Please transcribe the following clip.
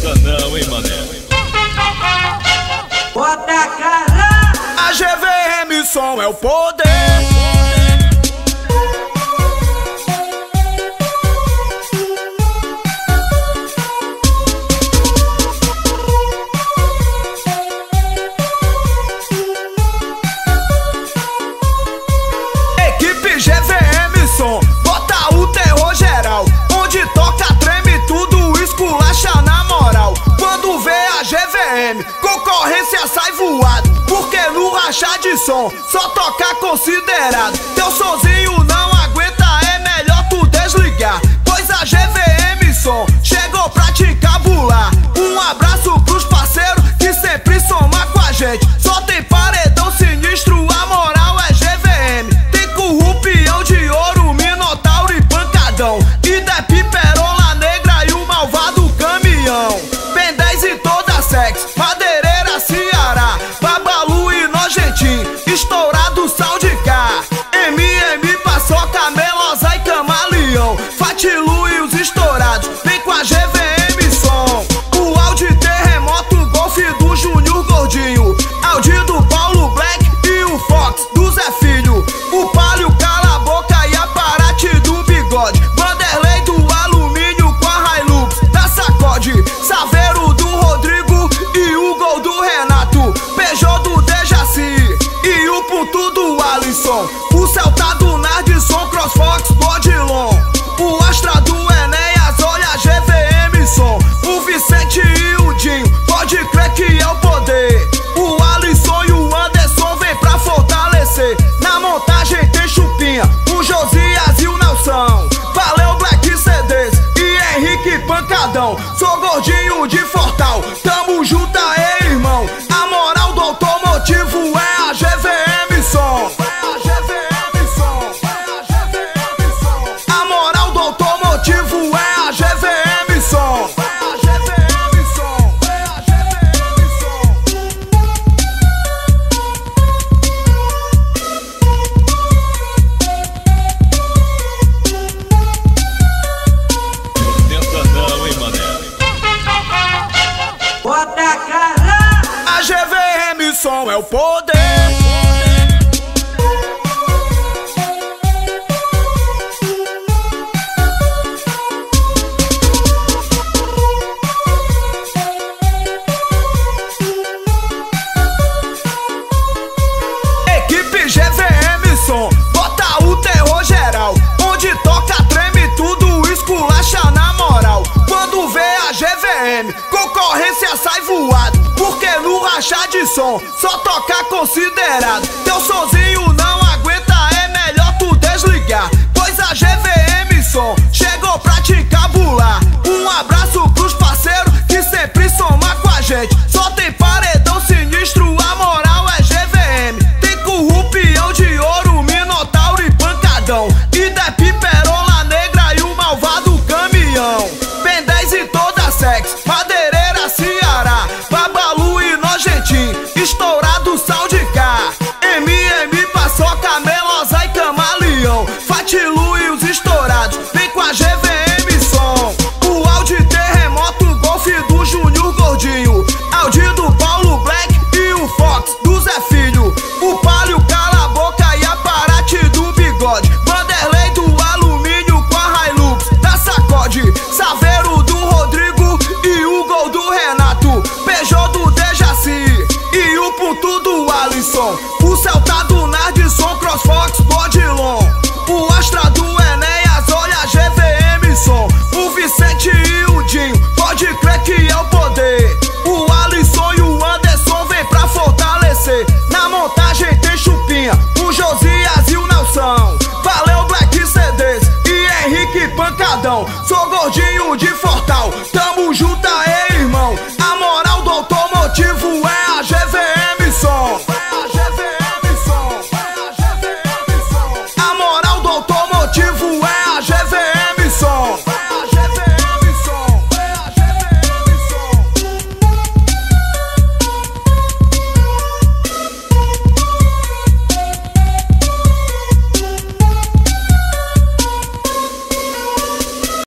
tenta não, hein, mané. Bota a cara! A GVM Som é o poder. Equipe GVM Som, bota o terror geral. Onde toca treme tudo, esculacha na moral. Quando vê a GVM, concorrência sai voado. Porque no rachar de som, só tocar considerado. Teu sonzinho não aguenta, é melhor tu desligar. Pois a GVM Som chegou pra te encabular. Um abraço pros parceiros que sempre somam com a gente. Só tem paredão sinistro, a moral é GVM. Tem corrupião de ouro, minotauro e pancadão. E da piperola negra e o malvado caminhão. Ben 10 e toda sex, madeireira Ceará. Babalu e nojentinho, estourado sal de cá. MM, paçoca, melosa e camaleão. Fatilu e os estourados, vem com a GVM Som. O Audi terremoto, golfe do Júnior Gordinho. Audi do Paulo Black e o Fox do Zé Filho. O Palio cala a boca e a Parate do bigode. Vanderlei do alumínio com a Hilux da sacode. Saveiro do Rodrigo e o Gol do Renato. Peugeot do Dejaci e o ponto do Alisson. O Celta do Nardson, Crossfox do Odilon. O Astra do Enéas, olha a GVM Som. O Vicente e o Dinho, pode crer que é o poder. O Alisson e o Anderson vem pra fortalecer. Na montagem tem Chupinha, o Josias e o Nelson. Valeu Black CDs e Henrique Pancadão. Sou gordinho de Fortal, tamo junto aí, irmão. A moral do automotivo é a GVM Som. A moral do automotivo é a GVM Som. Tenta não, hein, mané. Bota a cara! A GVM Som é o poder. Equipe GVM Som, bota o terror geral. Onde toca treme tudo, esculacha na moral. Quando vê a GVM, concorrência sai voado. Porque no rachar de som, só tocar considerado. Teu sonzinho não aguenta, é melhor tu desligar. Pois a GVM Som chegou pra te encabular. Um abraço pros parceiros que sempre somam com a gente. Só tem paredão sinistro, a moral é GVM. Tem corrupião de ouro, minotauro e pancadão. E da piperola negra e o malvado caminhão. Ben 10 e toda sex, madeireira Ceará. Babalu e nojentinho, estourado sal de cá. MM, paçoca, melosa e camaleão. Fatilu e os estourados, vem com a GVM Som. O Audi terremoto, golfe do Júnior Gordinho. Audi do Paulo Black e o Fox do Zé Filho. O Palio cala a boca e a Parate do bigode. Vanderlei do alumínio com a Hilux da sacode. Saveiro do Rodrigo e o Gol do Renato. Peugeot do Dejaci e o ponto do Alisson. O Celta do Nardson, Crossfox do Odilon. O Astra do Enéas, olha a GVM Som. O Vicente e o Dinho, pode crer que é o poder. O Alisson e o Anderson vem pra fortalecer. Na montagem tem Chupinha, o Josias e o Nelson. Valeu Black CDs e Henrique Pancadão. Sou gordinho de Fortal, tamo junto aí.